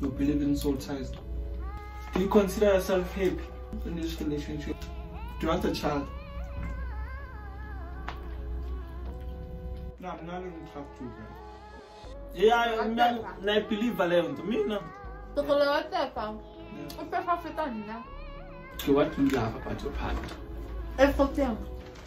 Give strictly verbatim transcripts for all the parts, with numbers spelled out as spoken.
you believe in soul ties. Do you consider yourself happy in this relationship? Do you want a child? No, I'm not even talk to her. Yeah, I'm not believe Valente. Me no. So what happened? What happened now? Okay, what do you love about your partner? Everything.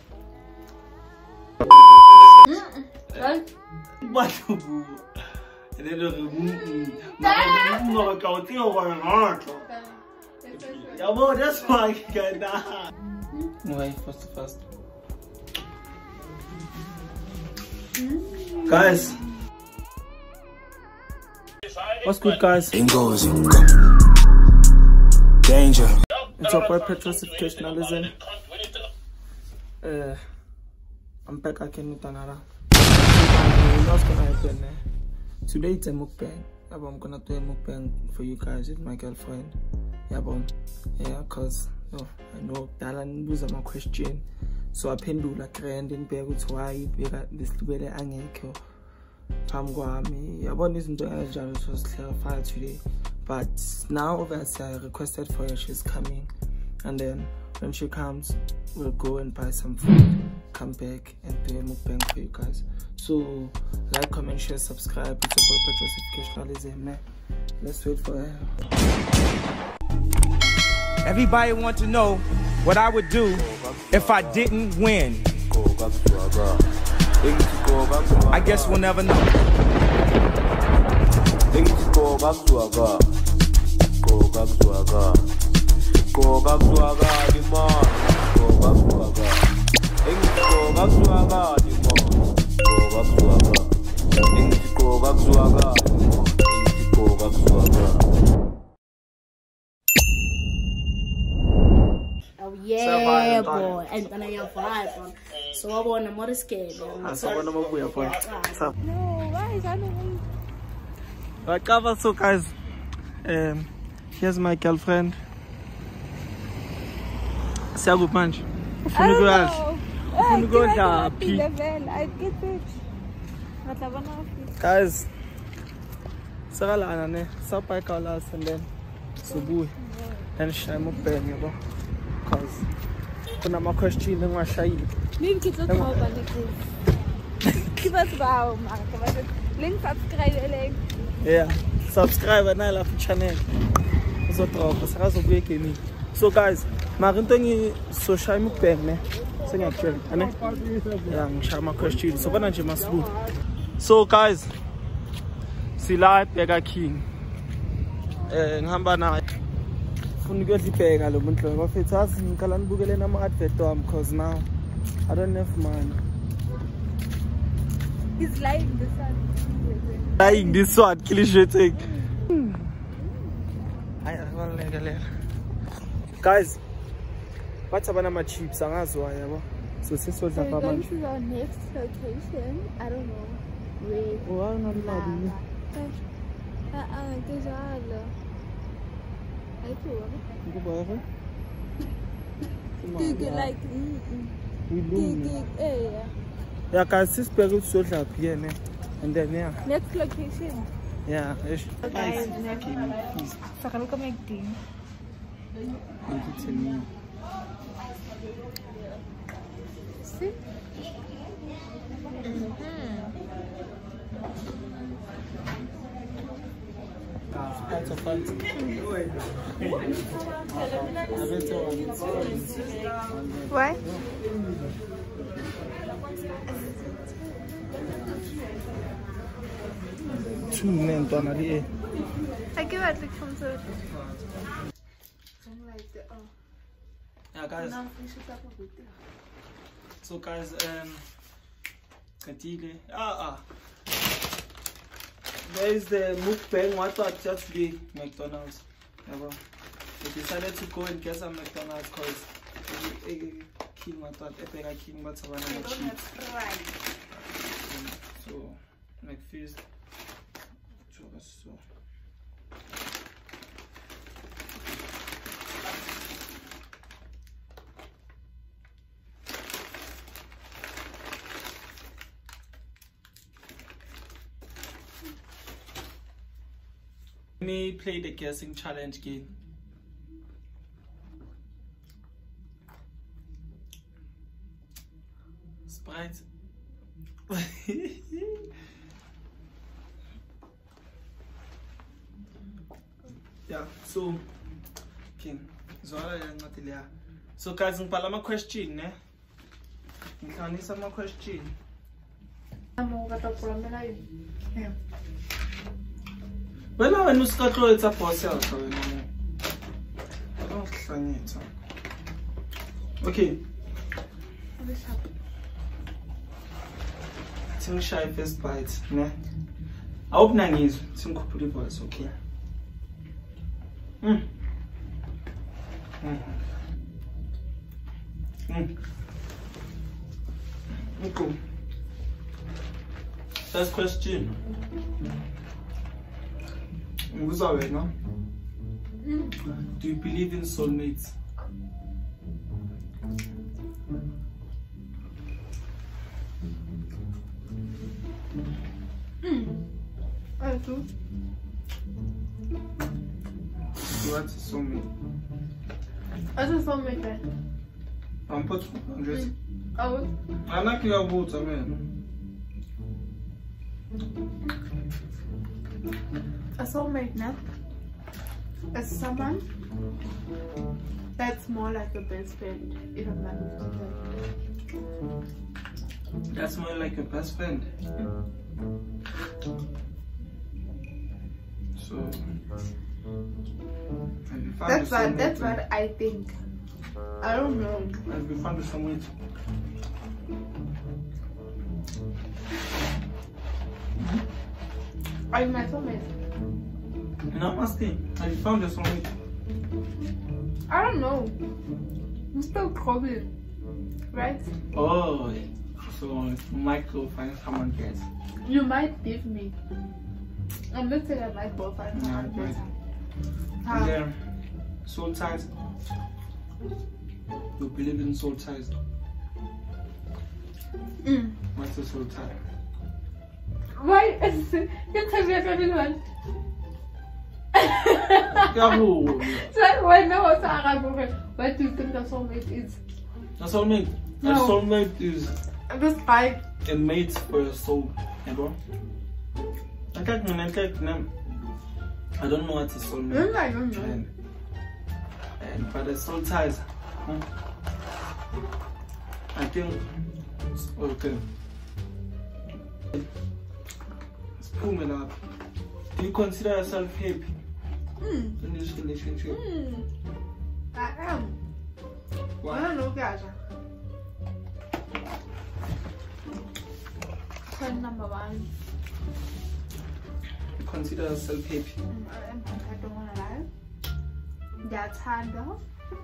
Right? What you do? And then the no, I can't think of what I'm heart. Yeah, well, that's why I get that. Why first first? Guys, what's good, guys? Danger. It's your boy Petrosificationalism. Uh, I'm back again with another. What's gonna happen? Eh? Today it's a mukbang. Yeah, but I'm gonna do a mukbang for you guys with my girlfriend. Yeah, but yeah, cause oh, I know Dalan was my question. So I pendula grand in bed with why this little angel. I'm going to want this into Angel was clarified today. But now that I requested for her, she's coming. And then when she comes, we'll go and buy some food, come back and do a mukbang for you guys. So like, comment, share, subscribe. It's about Petrosificationalism. Let's wait for her. Everybody want to know what I would do if I didn't win. I guess we'll never know. Go back to Aga. Go back to Aga. Go back to Aga, the man. Go back to Aga. Go back to Aga, the man. Go back to Aga. Go back to Aga. Go back to Aga. Oh yeah, boy. And then I have vibe on. So I want to more scared. So I want to move here, boy. No, why is that? Right, cover. So guys, um, here's my girlfriend. Say good punch. I don't know. I go happy. I get it. Guys, Saralana ne, Sapa Kalas and then Subu and Shamo Ben, you know, because when I'm a question, then I shy. Link it up over the Give us wow, link subscribe. Yeah, subscribe and I love the channel. So drop, so break me. So guys, Marinton so shy mukbang ne. Sing actually, ane? Yeah, I'm shy my question. So when I must do. So guys, sila Pega King. Eh, ngihamba naye. Funa ukuyodlibheka lo muntu lo. Bafethu azi ngikala nibukele nama advert wami because now I don't have money. He's lying this one. Lying this one, cliche thing. Guys, what's about my chips? I'm not sure. So this was so we're going to our next location. I don't know. Where? Oh, I don't know. Uh uh, there's all. I do. Google like. Google. Yeah. Yeah, guys, this period so up here, ne? And then yeah. Next location. Yeah. Guys, next. Sakal ko may team. See? That's a fun thing. Why? Two men done at the I give it like from the. Yeah, guys. So guys, um, Katile. Ah ah. There is the mukbang. What was just the McDonald's. Yeah, we decided to go and get some McDonald's because King what was Epic King what's one of the cheap. So McFeast. So. me play the guessing challenge game. Sprite. Yeah, so okay. So guys, ngibhala ama question ne. Ngihlanisa ama question. Amo kata kulamela yini? Yeah. Wena wena usikatlo etsa pose ya so wena. Don't hlanyetsa. Okay. Ting shy first bite, ne? I hope nangizwe, singikhuphula voice, okay? Mm. Mm. Mm. Okay. First question. Nguza wena. Do you believe in soulmates? I do. What's a soulmate? I do soulmate then. I'm put hundred. I would. I'm not clear about it, man. A soulmate now is someone that's more like a best friend if I'm not mistaken. That's more like a best friend. So have you found That's a what soulmate? that's what I think. I don't know. Have you found a soulmate? Are you my soulmate? No, I'm asking. Have you found a soulmate? I don't know. I'm still probing, right? Oh, so Michael finds someone better. You might give me. I'm not saying I might go find Yeah, someone right. better. And How? then soul ties. You believe in soul ties? Mm. What's a soul tie? Why? You tell me everyone. Yahoo! So when I was Arabic, what do you think a soulmate is? A soulmate. A No. soulmate is This guy. a mate for your soul. You know? I can't I can't name. I don't know what a soulmate. I don't know. And, and but the soul ties. Hmm, I think okay. Let's pull it up. Do you consider yourself happy Mm. in this relationship? Mm. I am. I Why? don't know, guys. Point number one. You consider yourself happy? Mm, I am. I don't want to lie. That's hard though.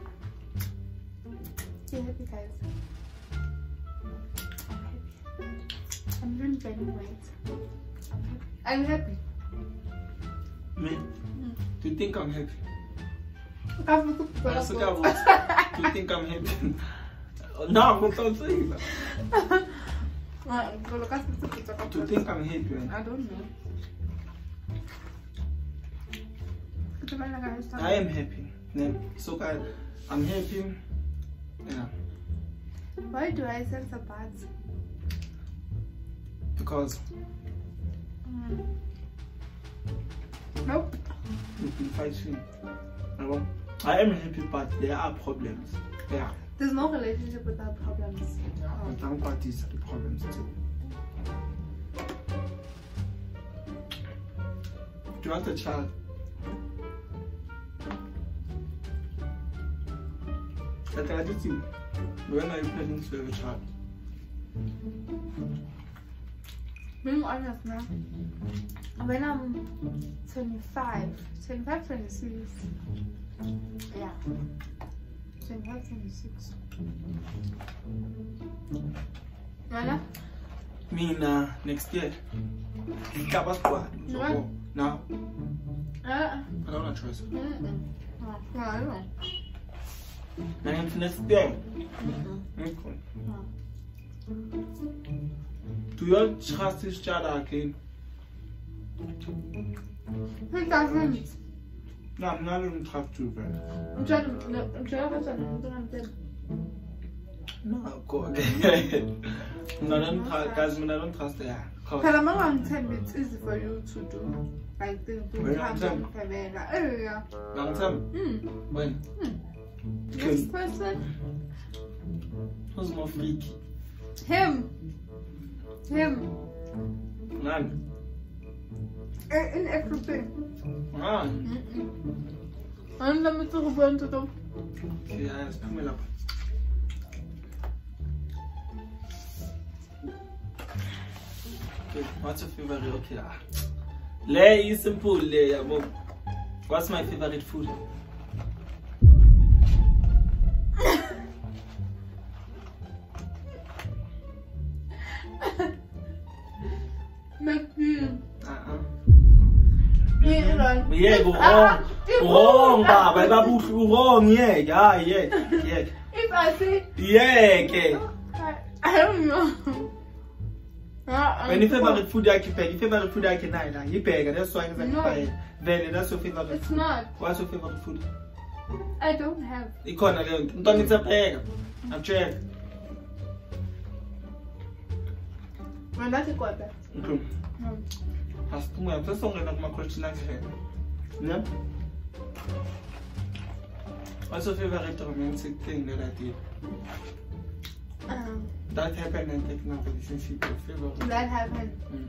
Yeah, happy guys. I'm happy. I'm doing very weight. I'm happy. Me? Do you think I'm happy? I'm happy. That's what I was. Do you think I'm happy? No, I'm not saying that. Do you think I'm happy? I don't know. I am happy. Yeah. So I, I'm happy. Yeah. Why do I sense a bad? Because Mm. Nope. we've been fighting. You know? I am happy, but there are problems. Yeah. There's no relationship without problems. But I'm quite these are the problems too. Do you want a child? Like I did you. When are you planning to have a child? Being honest now, when I'm twenty-five, twenty-five, twenty-six, yeah, twenty-five, twenty-six. Mana? Me uh, next year. What? What? Now, Uh, I don't want to choice. mm-mm. No, no, I don't know. Now, next year. Mm-mm. Okay. No. Do you trust each other again? He doesn't. No, I'm not even have to, bro. I'm trying to. No, I'm trying to. I'm trying to. No, go again. No, I don't trust, guys, I don't trust the air. But I'm not on time, it's easy for you to do. Like, the When long time? Oh, yeah. Long time? Mm. When? Mm. Okay. This person? Who's more freaky? Him. Him. None. In, in everything. Ah. Mm-mm. And let me talk about it. Okay, yes, come up. Okay, what's your favorite? Okay, ah. Lay is simple, lay. What's my favorite food? McBean. Uh-uh. Yeah, Yeah, go wrong. Wrong, Baba. Babu, wrong. Yeah, yeah, yeah, yeah. If I say, Yeah, okay. I, I don't know. Uh, When you favorite food I can pay, your favorite food I can eat, you pay. That's why I can No. pay. Then that's your favorite It's food. not. What's your favorite food? I don't have. You can't alone. Don't need to pay. I'm check. Well, that's a quarter. Okay. No. As to my first song, I'm question like that. No? What's your favorite romantic thing that I did? Um, That happened and taken out a relationship with favorite. that happened. Mm.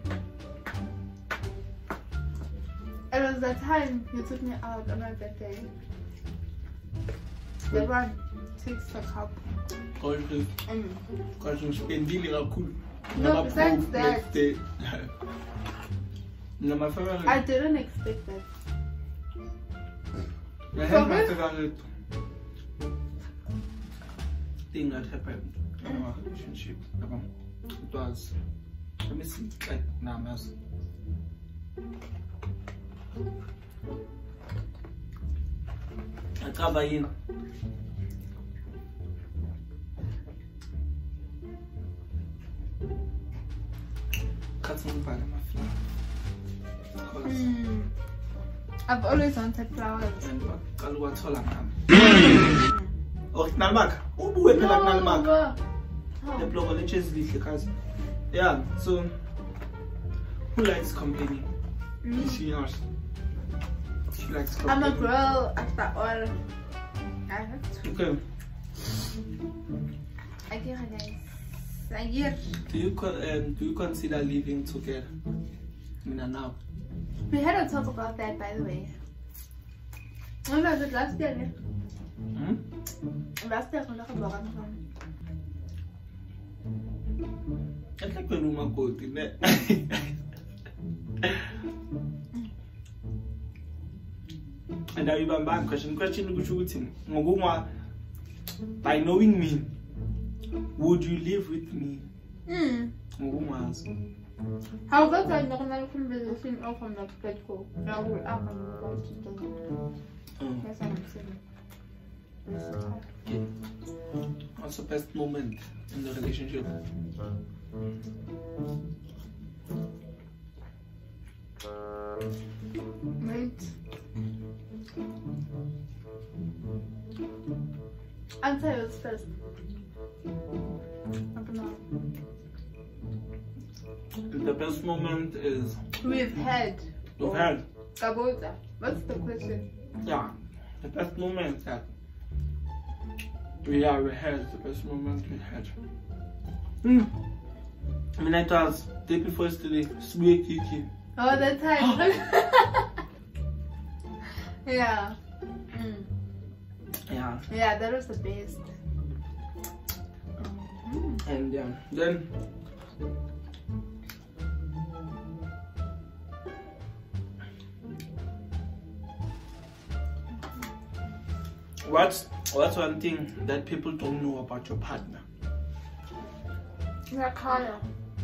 It was the time you took me out on my birthday. The one takes a cup. Because Mm. you spend dealing cool. No, besides that. No, my favorite. I didn't expect that. I had my favorite thing that happened in our relationship. It was, let me see, like, now I'm asking. I cover in. Cutting by my feet. Mm. I've always wanted flowers. And Kalua Tolanam. Oh, Nalmak. Ubu, Nalmak. The blogger lectures because, yeah, so who likes company? Mm. She knows. She likes company. I'm a girl after all. I have to. Okay. I give her guys a year. Do you con um, do you consider living together? Mina now. We had a talk about that, by the way. When was it last year? Ne? Hmm? Last year, when I was talking about I think we know go to net. And now you have a question. Question which would him. By knowing me, would you live with me? Hmm. How about I know my conversation off from the platform? Now we're out on the road. That's what I'm saying. Okay. What's the best moment in the relationship? Wait. Answer yours first. Open up. The best moment is We've had. we've had. Kabota. What's the question? Yeah, the best moment that we yeah, we had the best moment we had. Hmm. I mean, it was day before yesterday. Sweet Kiki. Oh, that time. Yeah. Mm. Yeah, Yeah, that was the best. and um, then what's what's one thing that people don't know about your partner? Yeah, Kaya.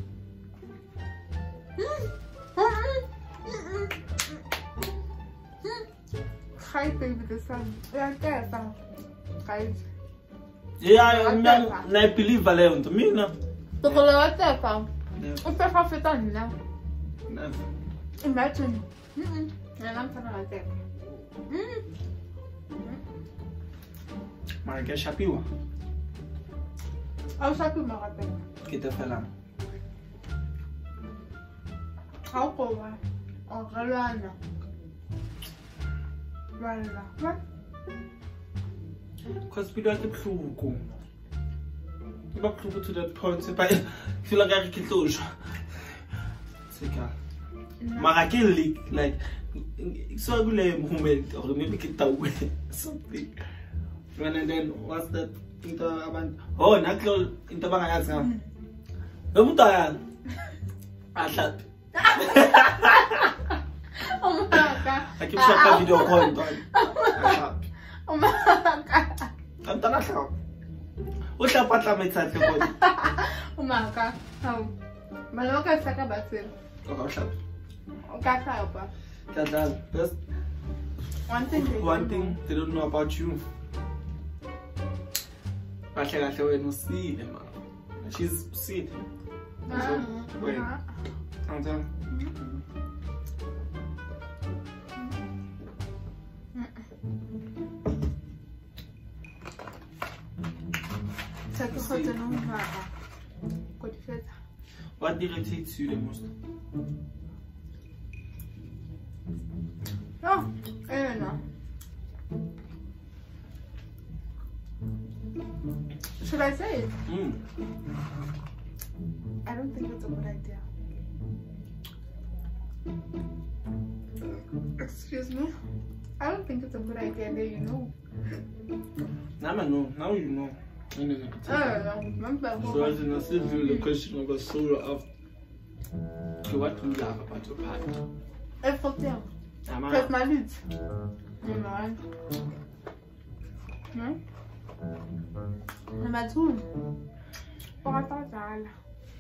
Hi, baby, the sun. Yeah, there's some. Guys. Yeah, I, I believe Valente. Me no. The color of that, Never. if I have it done now. Never. Imagine Mm-mm. I'm gonna like that. Mm. Mara shapiwa. I'll shop you my thing. Kita fela. How go on? Oh, Galana. Galana. What? Because we don't have to go. We don't have to that point. I feel like I can kill you. Mara kill like so good moment or maybe get away something. And then what's that? Oh, naklo into bangayas nga. Namunta yan. Asat. Oh my god. I keep shot the video call. Asat. Oh my god. Ang tanas ako. What's up at my side? Oh my god. Oh. Malo ka sa kabasin. Oh, asat. Okay, pa. That's that's One thing. they one don't thing know. they don't know about you. Kahle kahle wena usile man. She's usile. So, wait. Anza. Sa ko khotsa no mara. Ko di fetsa. What irritates you the most? No, I don't know. Should I say it? Mm. I don't think it's a good idea. Excuse me? I don't think it's a good idea that you know. Now I know. Now you know. I know. I don't know. Remember So as in I still do the question of a solo of okay, what do you love about your partner? everything. Because my lids. You know. No? Number two. Pakatazala.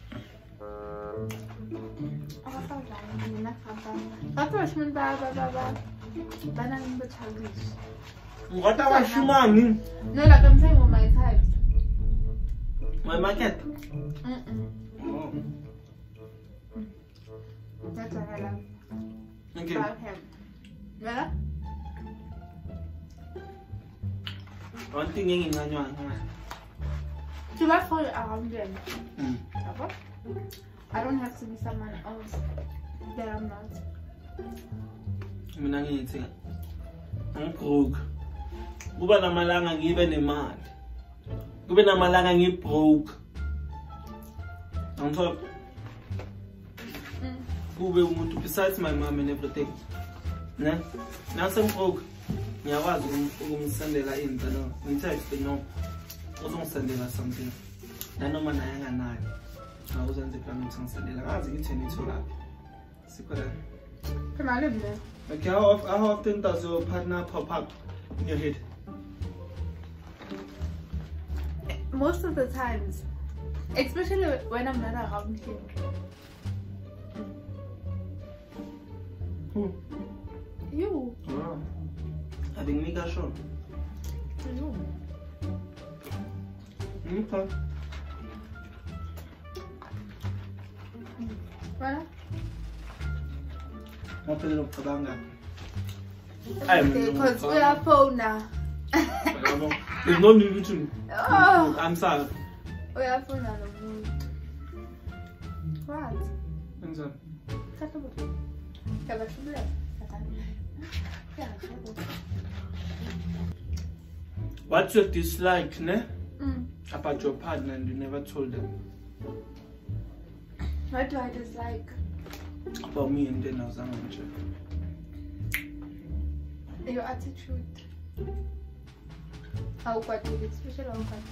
Pakatazala. That's what she meant by blah. Banana number childish. What about Shumani? No, like I'm saying with my types. My market. Mm-mm. Oh. That's what I love Okay. about him. Mela? One thing in Nanywa. Do I follow around them? Mm. Okay? I don't have to be someone else that I'm not. Mina ngithi ngibroke. Kuba namalanga ngibe nemali. Kube namalanga ngibroke. Ngithola kube umuntu besides my mom and everything. Ne? Nase ngibroke. Ngiyakwazi ukumsendela into no. Ngithe no. Uzongisendela something. Nanoma naye nganayo. Awuzenze plan ukuthi ngisendela. Ngazi ngithi nithola. Sikho la. Can I live there? Okay, how, how often does your partner pop up in your head? Most of the times. Especially when I'm not around him. Who? You. Wow. I think make a show. You. Okay. Voilà. What is up for that? Because we are phone now. There's no need to. Oh. I'm sorry. We are phone now. What? I'm sorry. What's your dislike, ne? Mm. About your partner and you never told them? What do I dislike? About me and then I was angry. Your attitude. How quite do it, especially how quite.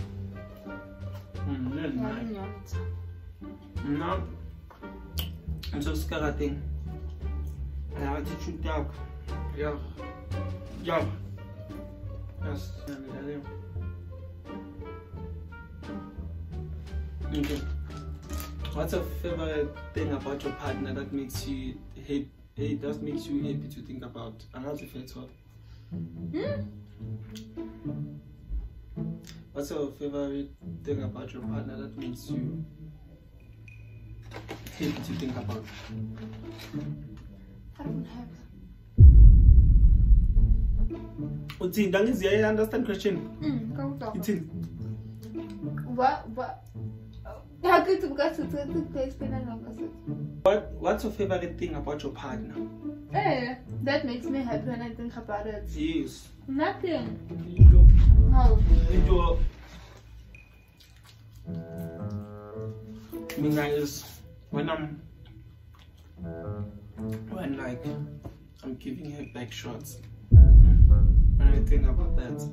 Mm, really Yeah, nice. yeah. No. I'm so scared of thing. And I attitude dog. Yeah. Yeah. Yes. Okay. What's your favorite thing about your partner that makes you hate? Hey, that makes you happy to think about? And how's your favorite? Hmm? What's your favorite thing about your partner that makes you happy to think about? I don't have. What's in? Don't you understand question? Mm, come talk. It's in. What? What? How could you get to the place in a What? What's your favorite thing about your partner? Eh, that makes me happy when I think about it. Yes. Nothing. You How? Into I mean, guys, when I'm when like I'm giving her back shots, when I think about that.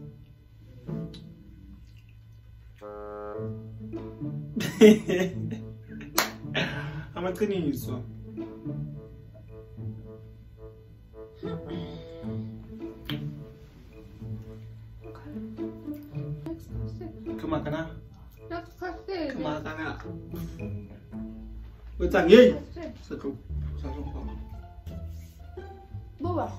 I'm a cleaning so. Come on, Kana. Next question. Come on, Kana. What's up, yay? Settle. Settle. Boa.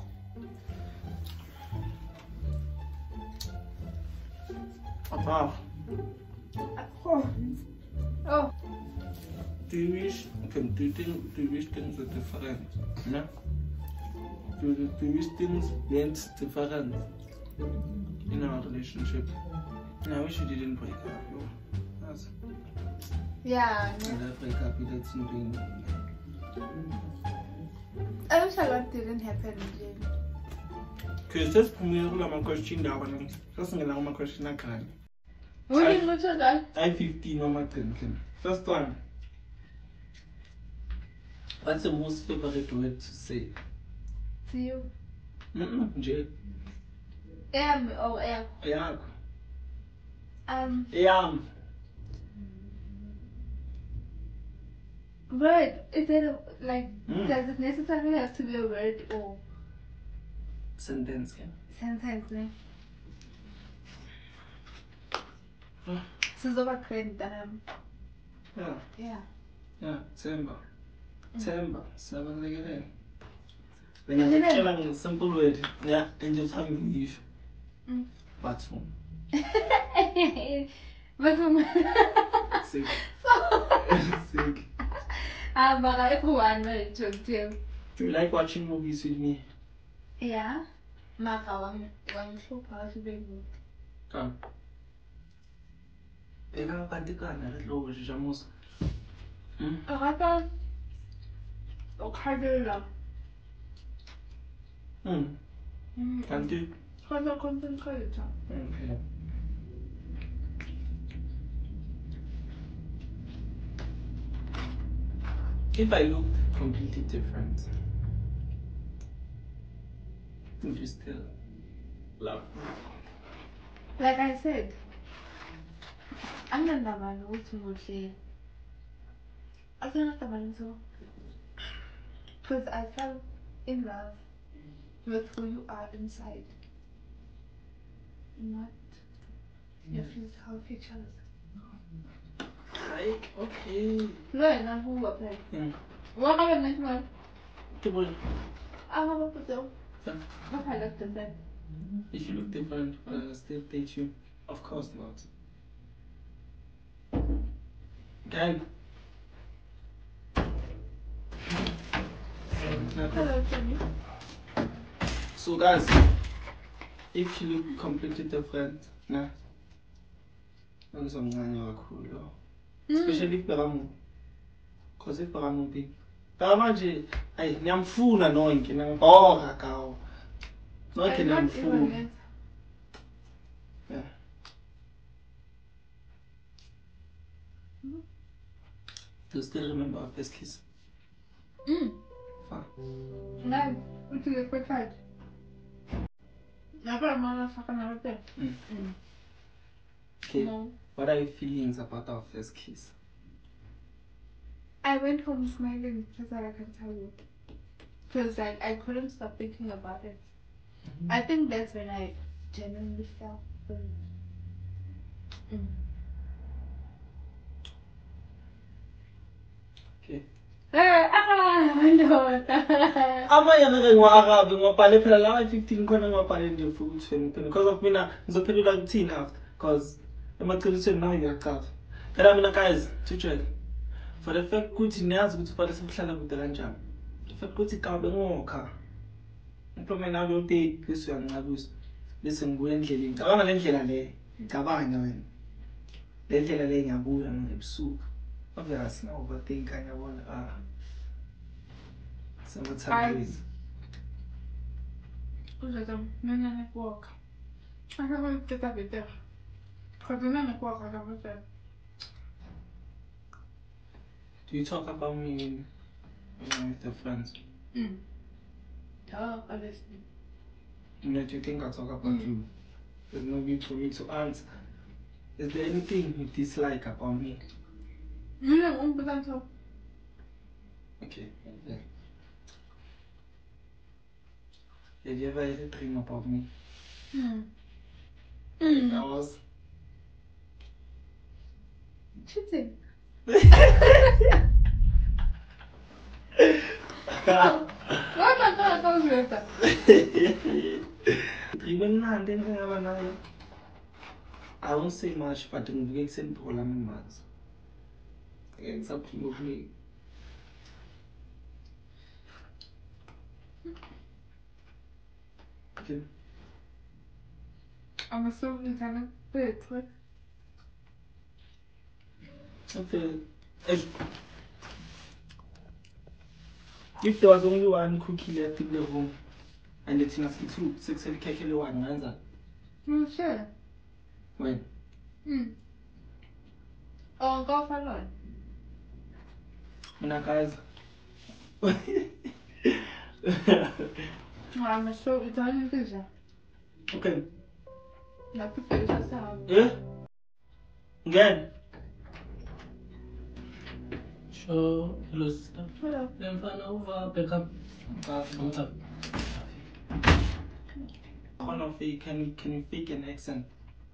Papa. Oh. Oh. Do you wish can do things do you wish things are different? No? Do, do, do you wish things went different in our relationship? And I wish you didn't break up. That's, Yeah. and that break up that's not being I wish a lot didn't happen. because that's for me my question now and that's not my question I can. What did you say that? I fifteen on my ten. First one. What's the most favorite word to say? To you. Mm-mm, Jay. M or L. Yeah. Um. Yeah. Word. Is it a, like? Mm. Does it necessarily have to be a word or Sentence. Yeah. sentence? Ne? Huh? Sizoba credit um. Yeah. Yeah. Yeah. Temba. Temba. Seven again. When you're telling a simple word, yeah, and just having leave. Mm. Bathroom. But um. Sick. So. Sick. Ah, but I one very too. Do you like watching movies with me? Yeah. Maka one one so possible. Come. Eka katikana lo jamos. Hmm. Rata. Okay, Hmm. Mm. Can do. Rata concentrate. Okay. If I look completely different, would you still love me? Like I said, I'm not the man who's mostly. I'm not the man so. Because I fell in love with who you are inside, not your physical features. Like, okay. No, not who was like. Hmm. What happened next month? People, I have a photo. yeah. What I looked at that. If you look different, but I still date you? Of course not. Okay. Hello, Jenny. So guys, if you look completely different, nah. Ngizomncane kakhulu. Especially if Beramu. Because if Beramu big. Beramu nje, ay niyamfuna nonke, niyambora kawo. Nonke I'm not niyamfuna. even Yeah. Hmm? Do you still remember our first kiss? Mm. Fun. No, which is a quick fight. Never a motherfucker never did. Mm. Mm. Okay. No. What are your feelings about our first kiss? I went home smiling because I can tell you. Because like I couldn't stop thinking about it. Mm-hmm. I think that's when I genuinely fell for it. Mm. Okay. Ah, no. Ama yana ke ngwa-arabe ngwapale phela la fifteen khona ngwapale nje for ukuthi wena because of mina ngizophendula kuthini after because emaqinisweni nawe ngiyaqapha. Phela mina guys, to check. For the fact ukuthi niyazi ukuthi fanele sihlala kude kanjani. Futhi kabe ngokha. Implement nayo te bese uyanqabuza. Bese ngibuya endleleni. Ngicabanga le ndlela le. Ngicabanga wena. Le ndlela le ngiyabuya ngebusuku. Obviously na overthink ngiyabona ah. Sometimes Uzoza mina network. Akho teta better. Kodwa network akabetter. do you talk about me when you're with your friends? Mm. Talk honestly. And that you think I talk about Mm. you? There's no need for me to answer. Is there anything you dislike about me? Mina unbekannt so. Okay. Yeah. Have you ever had a dream about me? Mm. That was. Cheating. What I thought I was better. Dreaming nothing about nayo. I won't say much, but I'm going to send all I'm mad. It's up to you. Okay. I'm a so internet better. Okay. If, if there was only one cookie left in the room, and it's in a two, six and cake one answer. You sure? When? Hmm. Oh, go for long. When I guys. I'm a so Italian pizza. Okay. La pizza is a sound. Yeah? Again. Sure, hello sister. Hello. Then find over, pick up. What's up? Can you can you can you fake an accent?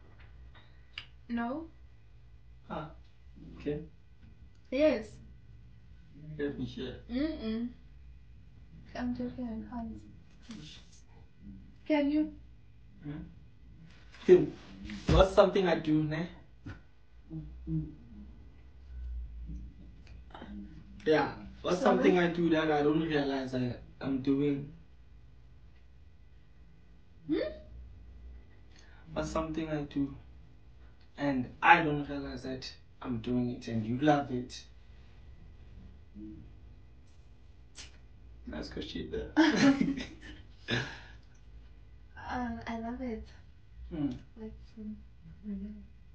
No? Ah, okay. Yes. Let me hear. Mm-mm. I'm joking. Can you? Hmm? Tim, what's something I do, ne? Yeah. What's Sorry? something I do that I don't realize I, I'm doing? Hmm? What's something I do and I don't realize that I'm doing it and you love it? Nice question there. uh, I love it. Hmm. Like, mm.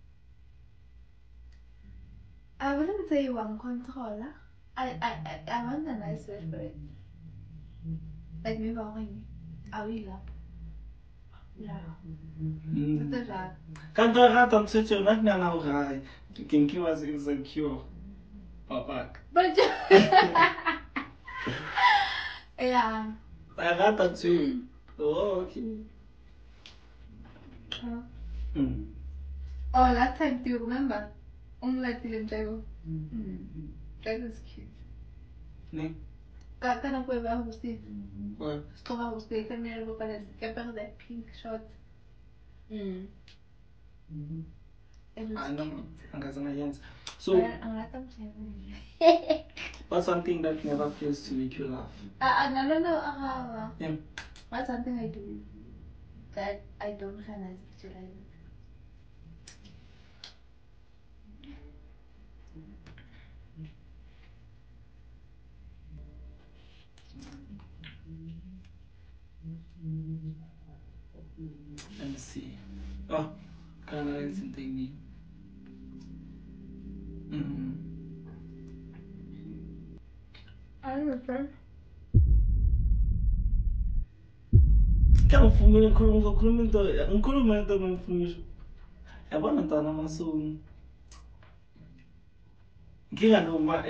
I wouldn't say one controller. I, I, I, I want a nice word for it. Like maybe I will love. Yeah. Mm. But uh, Can't I have done such a night now? I think he was insecure. Papa. but yeah. I got that too. Oh, okay. Uh, Mm. oh, last time, do you remember? Only didn't table. Mm. That was cute. Ne? Quand on pouvait voir aussi, Ouais. je trouve aussi que mieux vous connaissez qu'à des pink shorts. Mm. It was I know. cute. Angazana Jens. So, Well, I'm not saying. what's something that never fails to make you laugh? Uh, no, no, no. Uh, Yeah. what's something I do that I don't realize actually I do? Let me see. Oh, can I learn something new? Mm-hmm. I remember. Kaya mfumile ngikhuluma ngizokhuluma into ngikhuluma into ngimfunisha. Yabona ntwana masungu. Nginga noma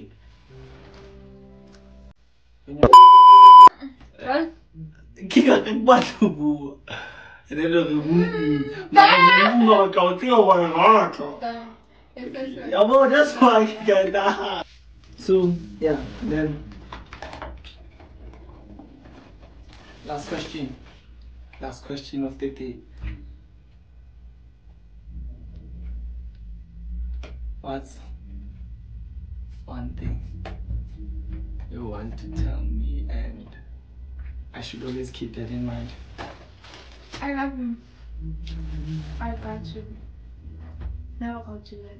What? nginga kubantu buwa. Lelo ngimuntu. Mama ka utinga wa ngakho. Yabo, that's why I got that. So, yeah, then last question. Last question of the day. What's one thing you want to tell me, and I should always keep that in mind. I love you. I got you. Never got you.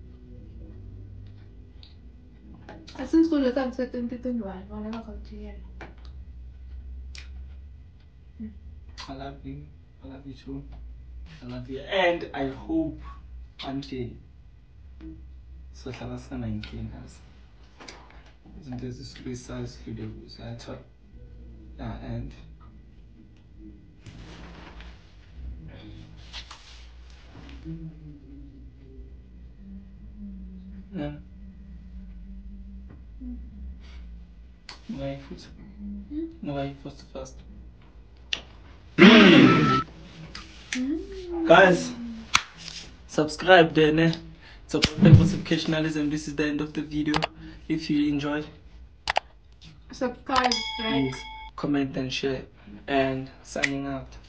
Since school, I can't say anything. I never got you. I love you. I love you too. I love you. And I hope one day, so I was nineteen years. Isn't this a suicide video? So I thought, yeah, and yeah. No, food. No, first first. Guys, subscribe then. Eh? So notificationalism. This is the end of the video. If you enjoyed, Subscribe, like, comment and share. And signing out.